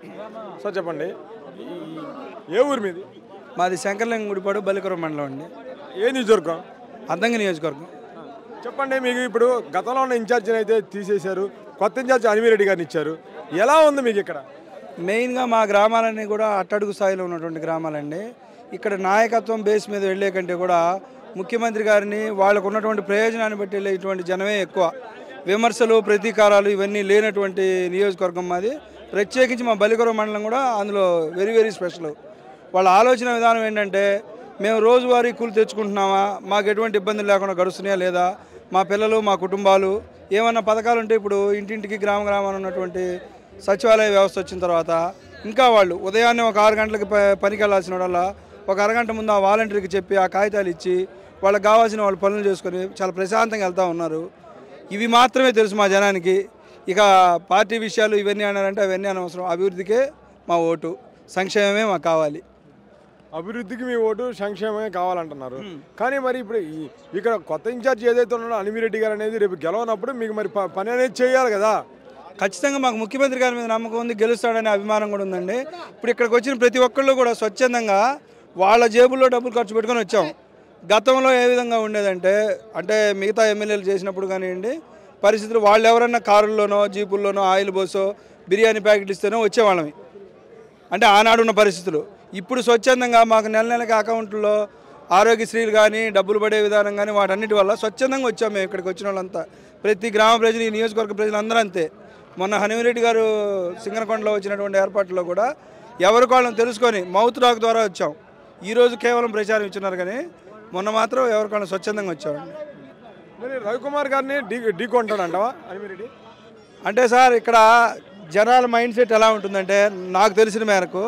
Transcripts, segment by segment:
Sir చెప్పండి, ఏ ఊరు మీది? మాది శంకరలింగ గుడిపాడు బలికురం మండలం అండి. ఏ నియోజకవర్గం? అద్దంకి నియోజకవర్గం. చెప్పండి, మీకు ఇప్పుడు గతంలో ఉన్న ఇన్ఛార్జిని అయితే తీసేశారు, కొత్త ఇన్ఛార్జి అనిమిరెడ్డి గారిని ఇచ్చారు. ఎలా ఉంది మీకు ఇక్కడ? మెయిన్గా మా గ్రామాలన్నీ కూడా అట్టడుగు స్థాయిలో ఉన్నటువంటి గ్రామాలండి. ఇక్కడ నాయకత్వం బేస్ మీద వెళ్ళే కంటే కూడా ముఖ్యమంత్రి గారిని వాళ్ళకు ఉన్నటువంటి ప్రయోజనాన్ని బట్టి వెళ్ళేటువంటి జనమే ఎక్కువ. విమర్శలు ప్రతీకారాలు ఇవన్నీ లేనటువంటి నియోజకవర్గం మాది. ప్రత్యేకించి మా బలికురం మండలం కూడా అందులో వెరీ వెరీ స్పెషల్. వాళ్ళ ఆలోచన విధానం ఏంటంటే, మేము రోజువారీ కూలి తెచ్చుకుంటున్నామా, మాకు ఎటువంటి ఇబ్బందులు లేకుండా గడుస్తున్నాయా లేదా, మా పిల్లలు మా కుటుంబాలు ఏమన్నా పథకాలు ఉంటే ఇప్పుడు ఇంటింటికి గ్రామాన్ని ఉన్నటువంటి సచివాలయ వ్యవస్థ వచ్చిన తర్వాత ఇంకా వాళ్ళు ఉదయాన్నే ఒక 6 గంటలకి పనికి వెళ్ళాల్సిన వాళ్ళ ఒక అరగంట ముందు ఆ వాలంటీర్కి చెప్పి ఆ కాగితాలు ఇచ్చి వాళ్ళకి కావాల్సిన వాళ్ళు పనులు చేసుకొని చాలా ప్రశాంతంగా వెళ్తూ ఉన్నారు. ఇవి మాత్రమే తెలుసు మా జనానికి. ఇక పార్టీ విషయాలు ఇవన్నీ అన్నారంటే అవన్నీ అనవసరం. అభివృద్ధికే మా ఓటు, సంక్షేమమే మాకు కావాలి. అభివృద్ధికి మీ ఓటు, సంక్షేమమే కావాలంటున్నారు. కానీ మరి ఇప్పుడు ఇక్కడ కొత్త ఇన్ఛార్జి ఏదైతే ఉన్నాడో అనిమిరెడ్డి గారు అనేది రేపు గెలవనప్పుడు మీకు మరి పని అనేది చేయాలి కదా. ఖచ్చితంగా మాకు ముఖ్యమంత్రి గారి మీద నమ్మకం ఉంది, గెలుస్తాడనే అభిమానం కూడా ఉందండి. ఇప్పుడు ఇక్కడికి వచ్చిన ప్రతి ఒక్కళ్ళు కూడా స్వచ్ఛందంగా వాళ్ళ జేబుల్లో డబ్బులు ఖర్చు పెట్టుకొని వచ్చాం. గతంలో ఏ విధంగా ఉండేదంటే, అంటే మిగతా ఎమ్మెల్యేలు చేసినప్పుడు కానివ్వండి పరిస్థితులు, వాళ్ళు ఎవరన్నా కారుల్లోనో జీపుల్లోనో ఆయిల్ బోసో బిర్యానీ ప్యాకెట్లు ఇస్తేనో వచ్చేవాళ్ళమి. అంటే ఆనాడున్న పరిస్థితులు. ఇప్పుడు స్వచ్ఛందంగా మాకు నెల నెలకి అకౌంట్లో ఆరోగ్యశ్రీలు కానీ డబ్బులు పడే విధానం కానీ వాటన్నిటి వల్ల స్వచ్ఛందంగా వచ్చాము మేము ఇక్కడికి వచ్చిన వాళ్ళంతా. ప్రతి గ్రామ ప్రజలు, ఈ నియోజకవర్గ ప్రజలు అందరూ అంతే. మొన్న హనుమిరెడ్డి గారు సింగనకొండలో వచ్చినటువంటి ఏర్పాట్లలో కూడా ఎవరికి వాళ్ళని తెలుసుకొని మౌత్ టాక్ ద్వారా వచ్చాం. ఈరోజు కేవలం ప్రచారం ఇచ్చినారు కానీ మొన్న మాత్రం ఎవరికి వాళ్ళని స్వచ్ఛందంగా వచ్చామండి. మరి రవికుమార్ గారిని ఢీ కొంటాడంటావా అనిమిరెడ్డి? అంటే సార్, ఇక్కడ జనాల మైండ్ సెట్ ఎలా ఉంటుందంటే, నాకు తెలిసిన మేరకు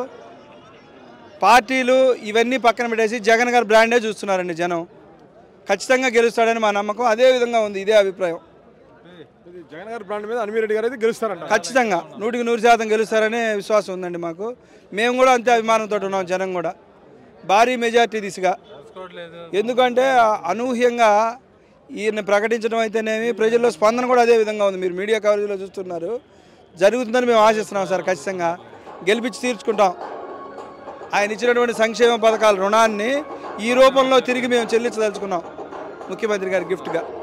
పార్టీలు ఇవన్నీ పక్కన పెట్టేసి జగన్ గారి బ్రాండే చూస్తున్నారండి జనం. ఖచ్చితంగా గెలుస్తాడని మా నమ్మకం అదే విధంగా ఉంది. ఇదే అభిప్రాయం. జగన్ గారి బ్రాండ్ మీద అనిమిరెడ్డి గారు అయితే గెలుస్తారంట. ఖచ్చితంగా 100% గెలుస్తారనే విశ్వాసం ఉందండి మాకు. మేము కూడా అంతే అభిమానంతో ఉన్నాం. జనం కూడా భారీ మెజార్టీ దిశగా. ఎందుకంటే అనూహ్యంగా ఈయన ప్రకటించడం అయితేనేమి, ప్రజల్లో స్పందన కూడా అదే విధంగా ఉంది. మీరు మీడియా కవరేజ్లో చూస్తున్నారు. జరుగుతుందని మేము ఆశిస్తున్నాం సార్. ఖచ్చితంగా గెలిపించి తీర్చుకుంటాం. ఆయన ఇచ్చినటువంటి సంక్షేమ పథకాల రుణాన్ని ఈ రూపంలో తిరిగి మేము చెల్లించదలుచుకున్నాం ముఖ్యమంత్రి గారి గిఫ్ట్గా.